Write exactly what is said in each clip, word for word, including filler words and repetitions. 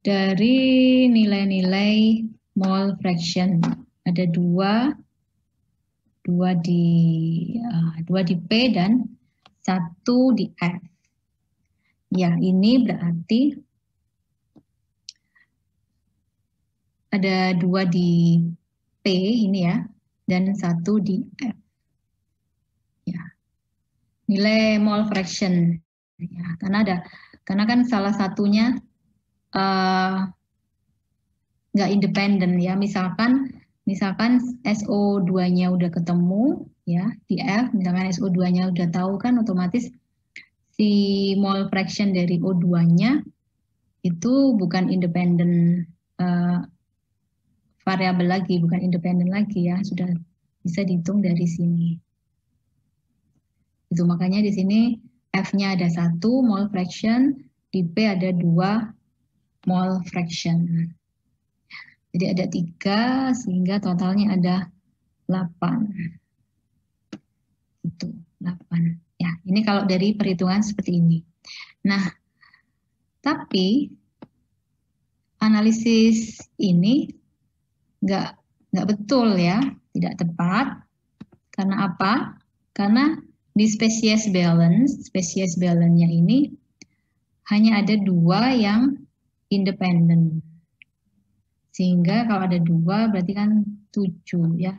dari nilai-nilai mole fraction. Ada dua, dua di uh, dua di P dan satu di F. Ya, ini berarti ada dua di P ini ya, dan satu di F. Ya, nilai mole fraction. Ya, karena ada, karena kan salah satunya uh, nggak independen ya. Misalkan, misalkan S O dua-nya udah ketemu ya di F, misalkan S O dua-nya udah tahu kan, otomatis si mole fraction dari O dua-nya itu bukan independen uh, variabel lagi, bukan independen lagi ya, sudah bisa dihitung dari sini. Itu makanya di sini F-nya ada satu mole fraction, di P ada dua mole fraction. Jadi ada tiga sehingga totalnya ada delapan. Itu delapan. Ya, ini kalau dari perhitungan seperti ini. Nah, tapi analisis ini nggak nggak betul ya, tidak tepat. Karena apa? Karena di species balance, species balance-nya ini hanya ada dua yang independen. Sehingga kalau ada dua berarti kan tujuh ya.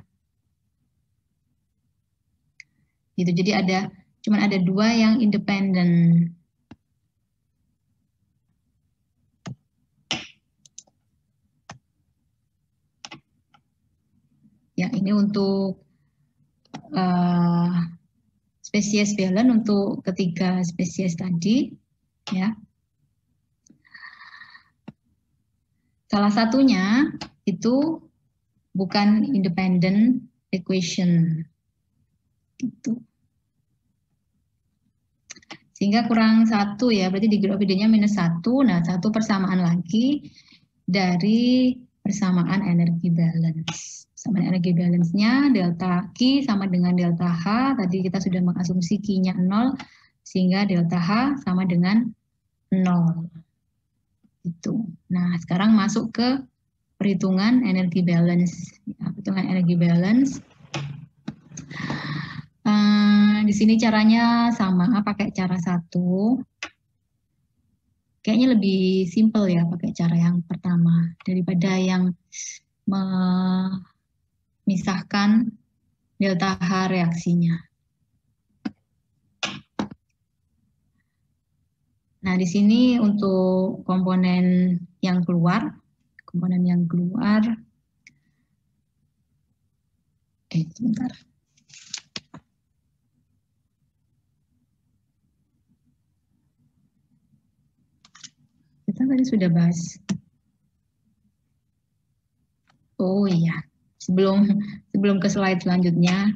Gitu. Jadi ada cuman ada dua yang independen. Ya, ini untuk uh, spesies balance untuk ketiga spesies tadi ya. Salah satunya itu bukan independent equation. Gitu. Sehingga kurang satu ya, berarti di grafidenya minus satu. Nah, satu persamaan lagi dari persamaan energi balance. Persamaan energi balance-nya delta Q sama dengan delta H. Tadi kita sudah mengasumsi Q-nya nol, sehingga delta H sama dengan nol. Itu. Nah, sekarang masuk ke perhitungan energi balance. Ya, perhitungan energi balance. Uh, di sini caranya sama, pakai cara satu. Kayaknya lebih simple ya pakai cara yang pertama daripada yang memisahkan delta H reaksinya. Nah, di sini untuk komponen yang keluar, komponen yang keluar, eh sebentar. Kita tadi sudah bahas. Oh iya, sebelum sebelum ke slide selanjutnya,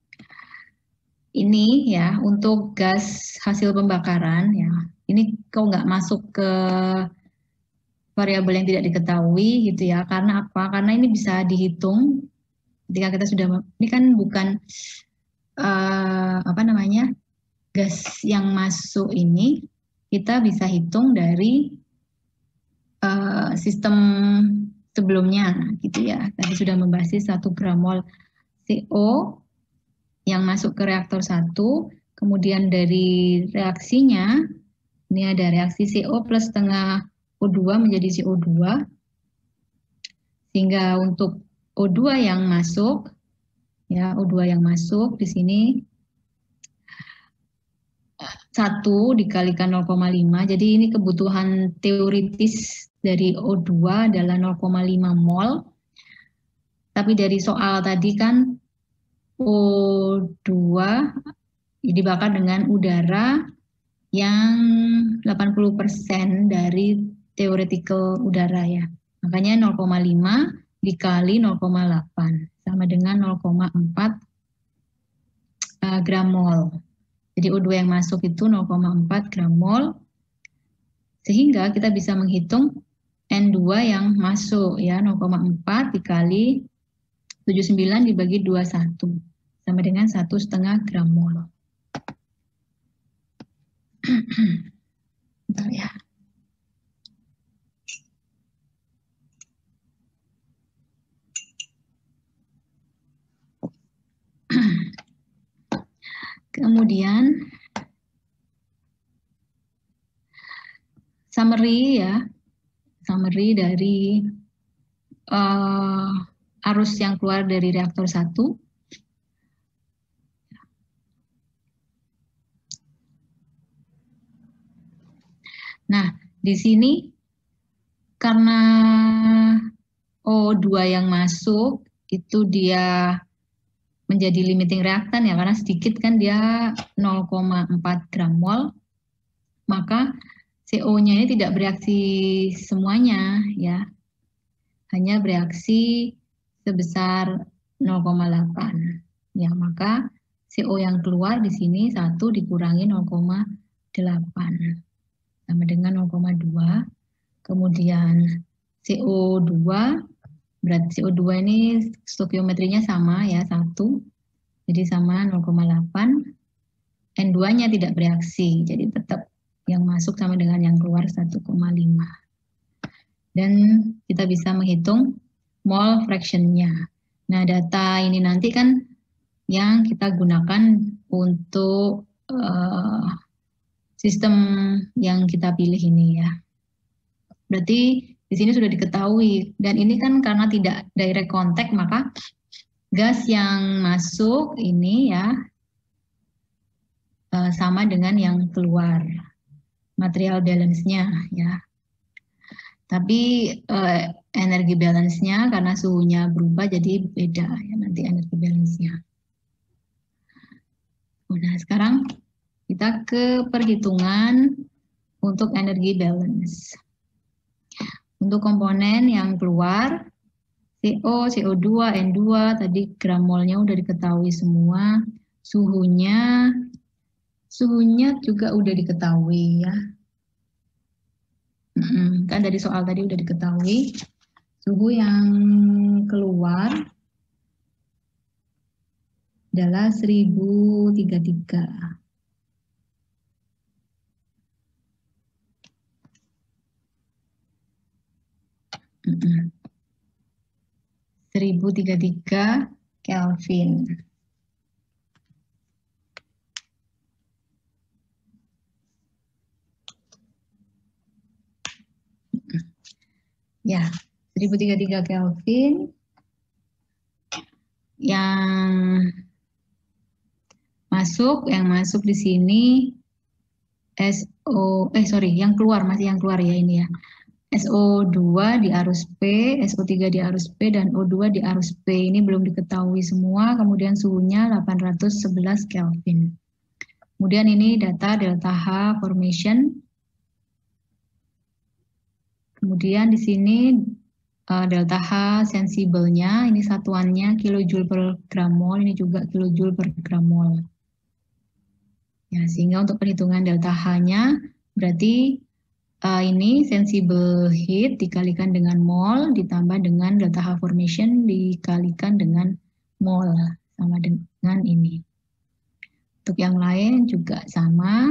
ini ya untuk gas hasil pembakaran ya, ini kok nggak masuk ke variabel yang tidak diketahui gitu ya, karena apa? Karena ini bisa dihitung ketika kita sudah, ini kan bukan uh, apa namanya gas yang masuk ini, kita bisa hitung dari uh, sistem sebelumnya gitu ya. Tadi sudah membahas satu gram mol C O yang masuk ke reaktor satu, kemudian dari reaksinya, ini ada reaksi C O plus setengah O dua menjadi C O dua, sehingga untuk O dua yang masuk, ya O dua yang masuk di sini satu dikalikan nol koma lima, jadi ini kebutuhan teoritis dari O dua adalah nol koma lima mol, tapi dari soal tadi kan O dua dibakar dengan udara yang delapan puluh persen dari theoretical udara ya. Makanya nol koma lima dikali nol koma delapan sama dengan nol koma empat uh, gram mol. Jadi O dua yang masuk itu nol koma empat gram mol. Sehingga kita bisa menghitung N dua yang masuk ya, nol koma empat dikali tujuh puluh sembilan dibagi dua puluh satu sama dengan satu koma lima gram mol. Bentar ya. Kemudian summary ya, summary dari uh, arus yang keluar dari reaktor satu. Nah, di sini karena O dua yang masuk itu dia menjadi limiting reaktan ya, karena sedikit kan dia nol koma empat gram mol, maka C O-nya ini tidak bereaksi semuanya ya, hanya bereaksi sebesar nol koma delapan. Ya, maka C O yang keluar di sini satu dikurangi nol koma delapan sama dengan nol koma dua. Kemudian C O dua, berarti C O dua ini stoikiometrinya sama ya, satu. Jadi sama nol koma delapan. N dua-nya tidak bereaksi, jadi tetap yang masuk sama dengan yang keluar satu koma lima. Dan kita bisa menghitung mol fraction-nya. Nah, data ini nanti kan yang kita gunakan untuk uh, sistem yang kita pilih ini ya. Berarti di sini sudah diketahui, dan ini kan karena tidak direct contact, maka gas yang masuk ini ya uh, sama dengan yang keluar. Material balance-nya ya. Tapi eh, energi balance-nya karena suhunya berubah jadi beda ya nanti energi balance-nya. Nah, sekarang kita ke perhitungan untuk energi balance. Untuk komponen yang keluar C O, C O dua, N dua, tadi gram molnya udah diketahui semua. Suhunya suhunya juga udah diketahui ya. Hmm, kan dari soal tadi udah diketahui. Suhu yang keluar adalah seribu tiga puluh tiga. Hmm. seribu tiga puluh tiga Kelvin. Ya, seribu tiga puluh tiga Kelvin yang masuk, yang masuk di sini S O, eh sorry, yang keluar, masih yang keluar ya ini ya. S O dua di arus P, S O tiga di arus P, dan O dua di arus P. Ini belum diketahui semua, kemudian suhunya delapan ratus sebelas Kelvin. Kemudian ini data delta H formation. Kemudian di sini uh, delta H sensibelnya, ini satuannya kilojoule per gram mol, ini juga kilojoule per gram mol. Ya, sehingga untuk perhitungan delta H-nya berarti uh, ini sensible heat dikalikan dengan mol ditambah dengan delta H formation dikalikan dengan mol, sama dengan ini. Untuk yang lain juga sama.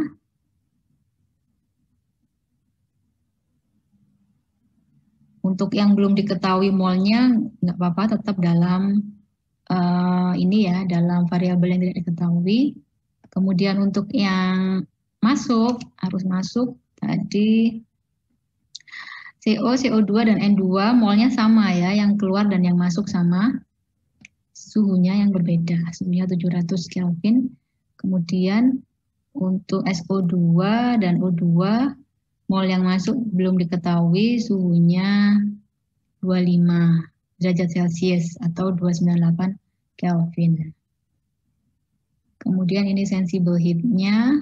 Untuk yang belum diketahui molnya nggak apa-apa, tetap dalam uh, ini ya, dalam variabel yang tidak diketahui. Kemudian untuk yang masuk, harus masuk tadi C O, C O dua, dan N dua molnya sama ya, yang keluar dan yang masuk sama. Suhunya yang berbeda, suhunya tujuh ratus Kelvin. Kemudian untuk S O dua dan O dua, mol yang masuk belum diketahui, suhunya dua puluh lima derajat Celcius atau dua ratus sembilan puluh delapan Kelvin. Kemudian ini sensible heat-nya.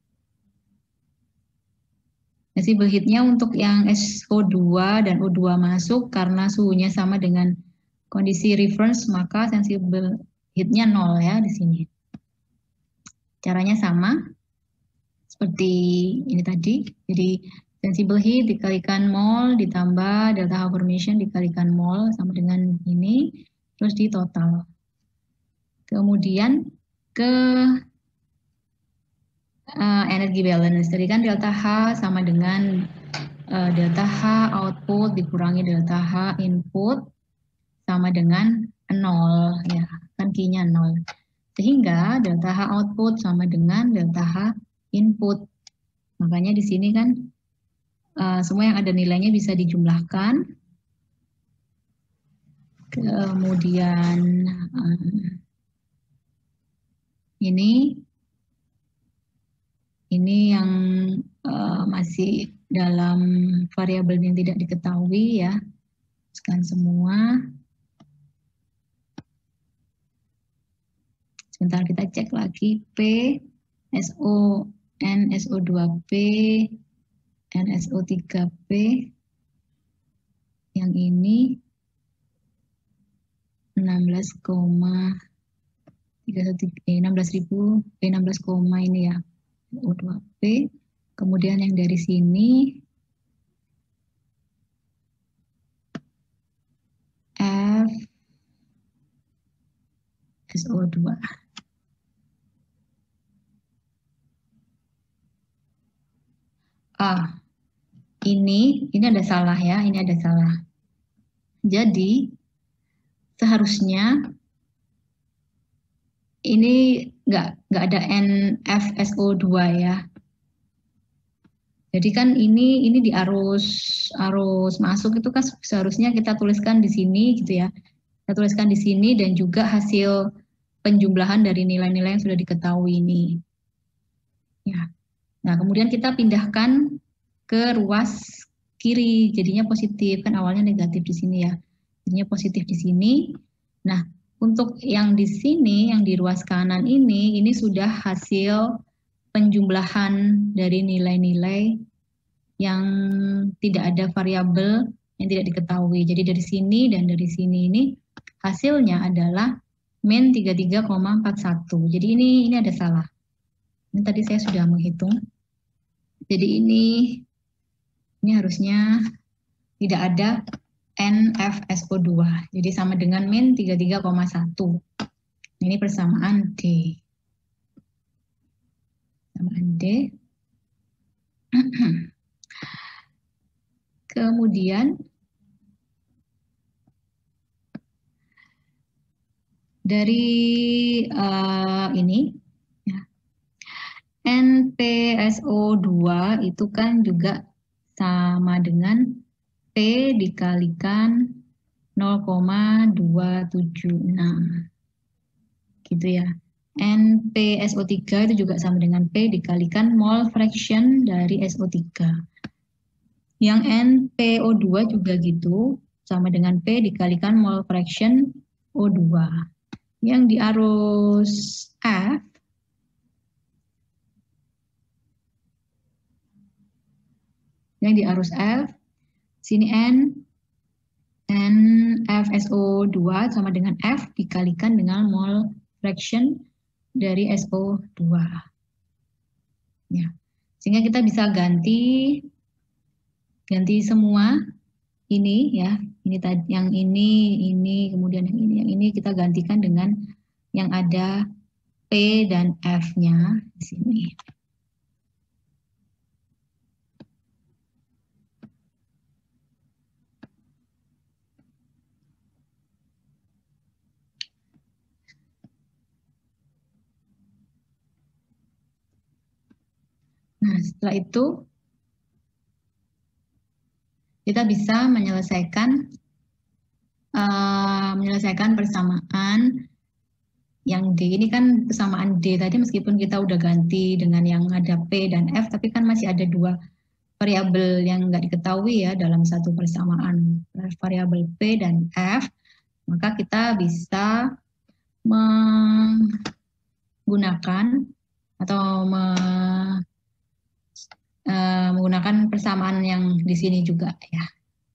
Sensible heat-nya untuk yang S O dua dan O dua masuk karena suhunya sama dengan kondisi reference, maka sensible heat-nya nol ya di sini. Caranya sama seperti ini tadi. Jadi sensible heat dikalikan mol ditambah delta H formation dikalikan mol sama dengan ini, terus di total. Kemudian ke uh, energi balance. Tadi kan delta H sama dengan uh, delta H output dikurangi delta H input sama dengan nol ya, kan Q-nya nol. Sehingga delta H output sama dengan delta H input. Makanya di sini kan uh, semua yang ada nilainya bisa dijumlahkan. Kemudian uh, ini ini yang uh, masih dalam variabel yang tidak diketahui ya. Sekian semua. Sebentar kita cek lagi P, S O, N, S O dua P, N S O tiga P. Yang ini enam belas ribu, eh, enam belas, ini ya, N S O dua P. Kemudian yang dari sini F S O dua. Ah, ini ini ada salah ya, ini ada salah. Jadi seharusnya ini nggak nggak ada N F S O dua ya. Jadi kan ini ini di arus arus masuk itu kan seharusnya kita tuliskan di sini gitu ya. Kita tuliskan di sini dan juga hasil penjumlahan dari nilai-nilai yang sudah diketahui ini. Ya. Nah, kemudian kita pindahkan ke ruas kiri, jadinya positif, kan awalnya negatif di sini ya. Jadinya positif di sini. Nah, untuk yang di sini, yang di ruas kanan ini, ini sudah hasil penjumlahan dari nilai-nilai yang tidak ada variabel yang tidak diketahui. Jadi dari sini dan dari sini ini hasilnya adalah min tiga puluh tiga koma empat satu. Jadi ini ini ada salah. Ini tadi saya sudah menghitung. Jadi ini ini harusnya tidak ada N F S O dua. Jadi sama dengan min tiga puluh tiga koma satu. Ini persamaan D. Persamaan D. Kemudian dari uh, ini ya, N P S O dua itu kan juga sama dengan P dikalikan nol koma dua tujuh enam. Gitu ya. N P S O tiga itu juga sama dengan P dikalikan mole fraction dari S O tiga. Yang N P O dua juga gitu, sama dengan P dikalikan mole fraction O dua. Yang di arus F, yang di arus F, sini N, N F S O dua sama dengan F dikalikan dengan mole fraction dari S O dua. Ya. Sehingga kita bisa ganti ganti semua ini ya, ini tadi yang ini, ini, kemudian yang ini, yang ini kita gantikan dengan yang ada P dan F-nya di sini. Nah, setelah itu kita bisa menyelesaikan uh, menyelesaikan persamaan yang D. Ini kan persamaan D tadi meskipun kita udah ganti dengan yang ada P dan F, tapi kan masih ada dua variabel yang nggak diketahui ya dalam satu persamaan, variabel P dan F. Maka kita bisa menggunakan atau me, uh, menggunakan persamaan yang di sini juga ya.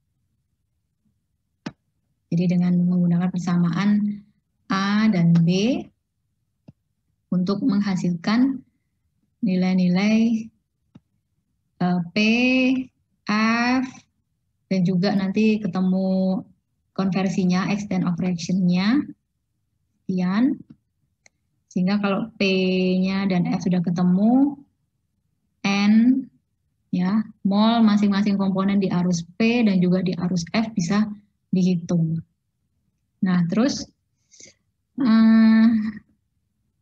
Jadi dengan menggunakan persamaan A dan B untuk menghasilkan nilai-nilai uh, P, F, dan juga nanti ketemu konversinya, extent of reaction-nya. Sekian. Sehingga kalau P-nya dan F sudah ketemu, N, ya, mol masing-masing komponen di arus P dan juga di arus F bisa dihitung. Nah, terus uh,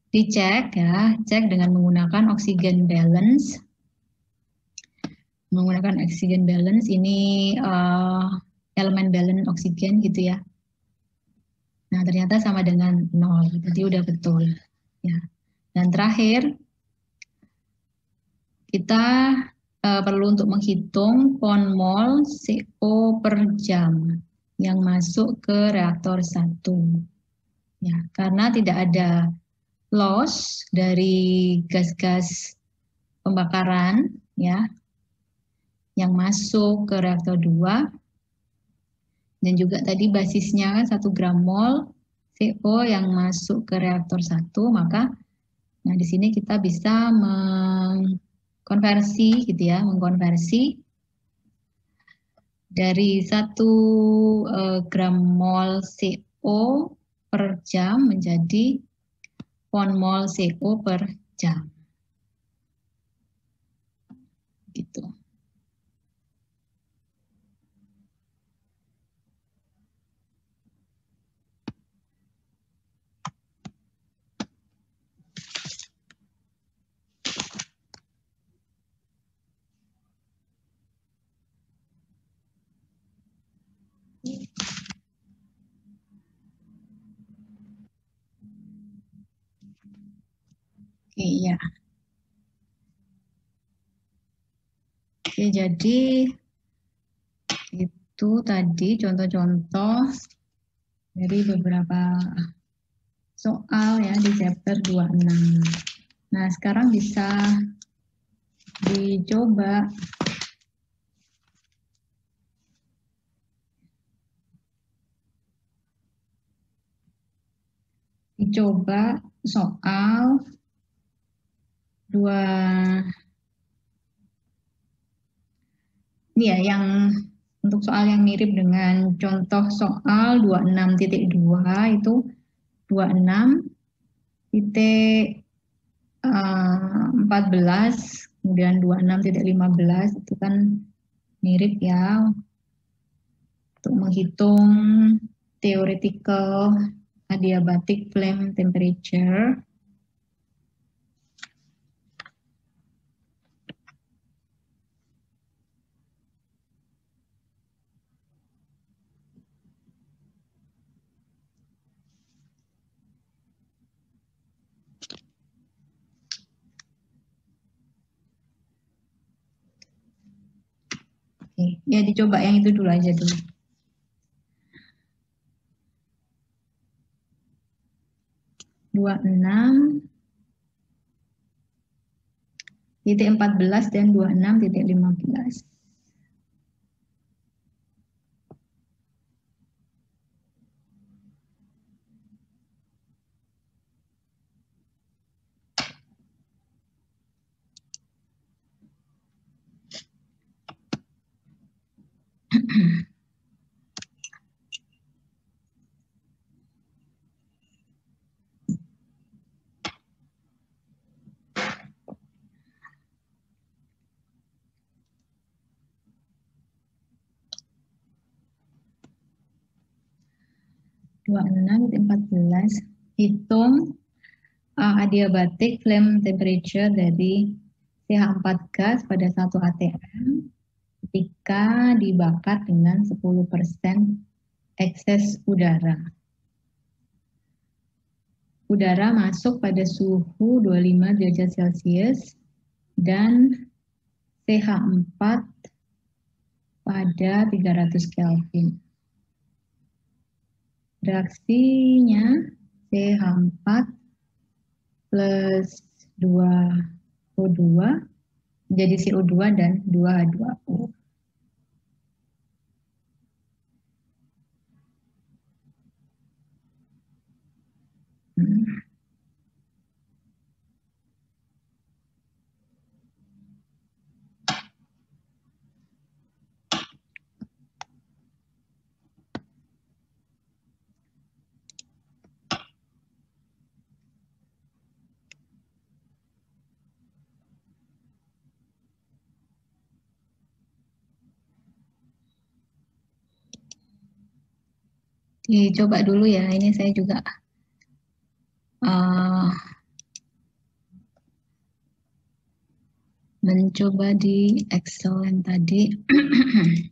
dicek ya, cek dengan menggunakan oxygen balance. Menggunakan oxygen balance ini uh, elemen balance oksigen gitu ya. Nah, ternyata sama dengan nol, jadi udah betul. Ya. Dan terakhir, kita uh, perlu untuk menghitung pon mol C O per jam yang masuk ke reaktor satu. Ya, karena tidak ada loss dari gas-gas pembakaran ya yang masuk ke reaktor dua. Dan juga tadi basisnya kan satu gram mol C O yang masuk ke reaktor satu, maka nah di sini kita bisa mengkonversi gitu ya, mengkonversi dari satu eh, gram mol C O per jam menjadi pon mol C O per jam. Gitu. Oke, ya. Oke, jadi itu tadi contoh-contoh dari beberapa soal ya di chapter dua puluh enam. Nah, sekarang bisa dicoba dicoba soal dua ini ya yang untuk soal yang mirip dengan contoh soal dua puluh enam titik dua itu dua puluh enam titik empat belas kemudian dua puluh enam titik lima belas itu kan mirip ya untuk menghitung theoretical adiabatic flame temperature. Oke, ya dicoba yang itu dulu aja dulu. dua puluh enam titik empat belas dan dua puluh enam titik lima belas. dua puluh enam titik empat belas hitung uh, adiabatic flame temperature dari C H empat gas pada satu A T M ketika dibakar dengan sepuluh persen ekses udara. Udara masuk pada suhu dua puluh lima derajat Celcius dan C H empat pada tiga ratus Kelvin. Reaksinya C H empat plus dua O dua menjadi C O dua dan dua H dua O. Hmm. Dicoba dulu ya, ini saya juga uh, mencoba di Excel yang tadi.